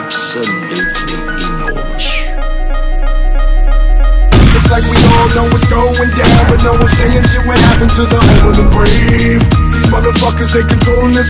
absolutely enormous. It's like we all know what's going down, but no one's saying shit. What happened to the home of the brave? These motherfuckers, they controlling this